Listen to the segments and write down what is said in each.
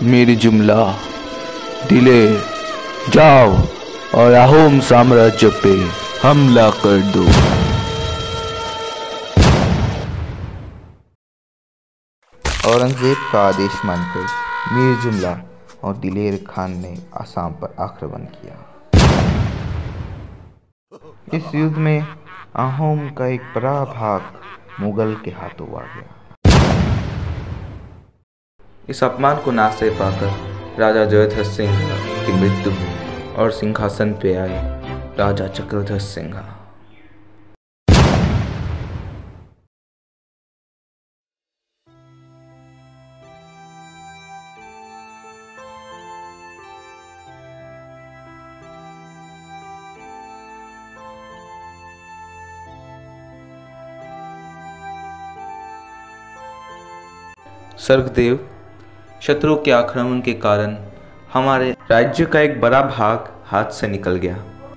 मेरी जुमला दिलेर, जाओ और अहोम साम्राज्य पे हमला कर दो। औरंगजेब का आदेश मानकर मीर जुमला और दिलेर खान ने आसाम पर आक्रमण किया। इस युद्ध में अहोम का एक बड़ा भाग मुगल के हाथों आ गया। इस अपमान को ना सह पाकर राजा जयध्वज सिंह की मृत्यु हुई और सिंहासन पे आए राजा चक्रध्वज सिंह। स्वर्गदेव, शत्रु के आक्रमण के कारण हमारे राज्य का एक बड़ा भाग हाथ से निकल गया।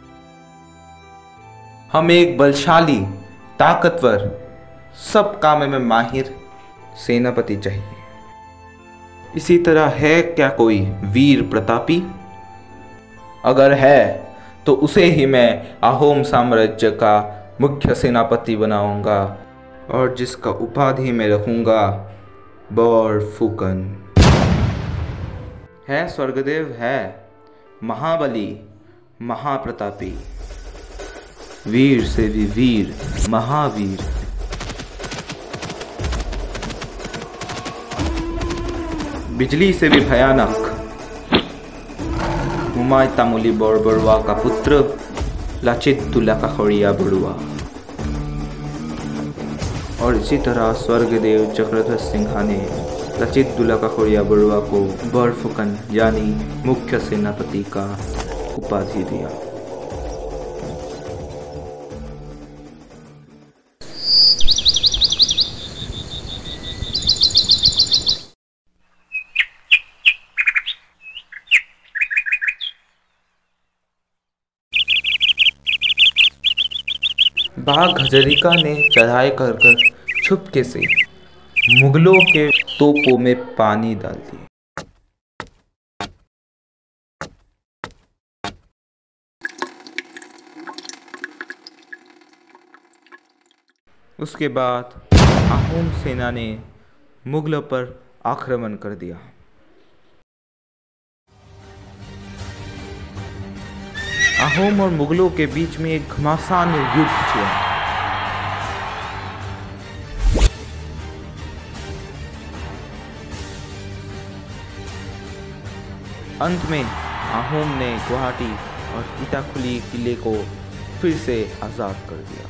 हमें एक बलशाली, ताकतवर, सब काम में माहिर सेनापति चाहिए। इसी तरह है क्या कोई वीर प्रतापी? अगर है तो उसे ही मैं अहोम साम्राज्य का मुख्य सेनापति बनाऊंगा और जिसका उपाधि में रखूंगा बरफुकन। है स्वर्गदेव, है महाबली, महाप्रतापी, वीर से भी वीर, महावीर। बिजली से भी भयानक, हुमायूं तामुली बड़बड़ुआ का पुत्र लाचित दुल्ला का खड़िया बड़ुआ। और इसी तरह स्वर्गदेव चक्रध्वज सिंह ने लचित दुल्ला का खड़िया बड़ुआ को बरफुकन यानी मुख्य सेनापति का उपाधि दिया। बाघ हजरिका ने चढ़ाई कर छुपके से मुगलों के तोपों में पानी डाल दिया। उसके बाद अहोम सेना ने मुगलों पर आक्रमण कर दिया। अहोम और मुगलों के बीच में एक घमासान युद्ध हुआ। अंत में अहोम ने गुवाहाटी और इटाखुली किले को फिर से आजाद कर दिया।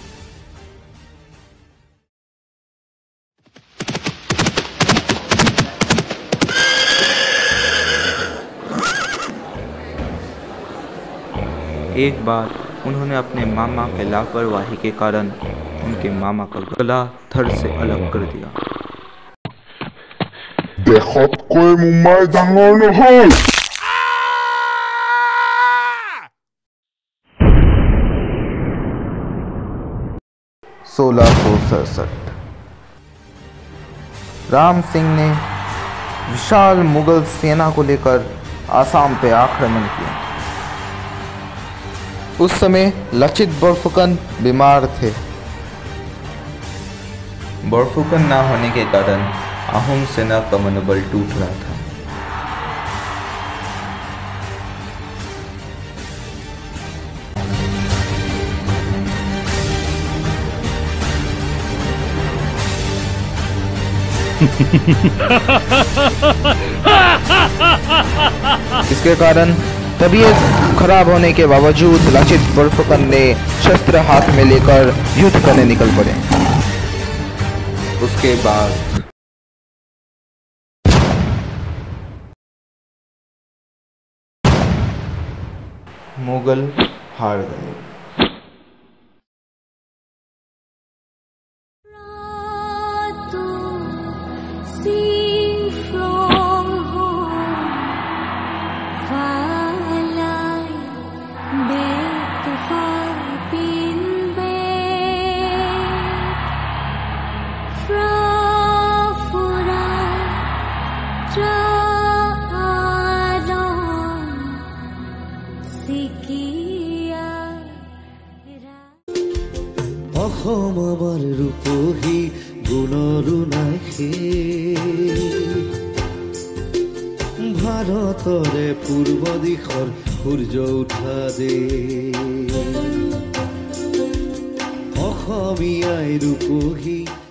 एक बार उन्होंने अपने मामा के लापरवाही के कारण उनके मामा का गला धड़ से अलग कर दिया। देशत कोई मुंबई डांगर নহয়। 1667 राम सिंह ने विशाल मुगल सेना को लेकर आसाम पे आक्रमण किया। उस समय लचित बरफुकन बीमार थे। बरफुकन ना होने के कारण अहोम सेना का मनोबल टूट रहा था। इसके कारण तबीयत खराब होने के बावजूद लचित बरफुकन ने शस्त्र हाथ में लेकर युद्ध करने निकल पड़े। उसके बाद मुगल हार गए। অসম আমাৰ ৰূপহী গুণৰো নাই শেষ। ভাৰতৰে পূৰ্ব দিশৰ সূৰ্য উঠা দেশ। অসমীয়াই ৰূপহী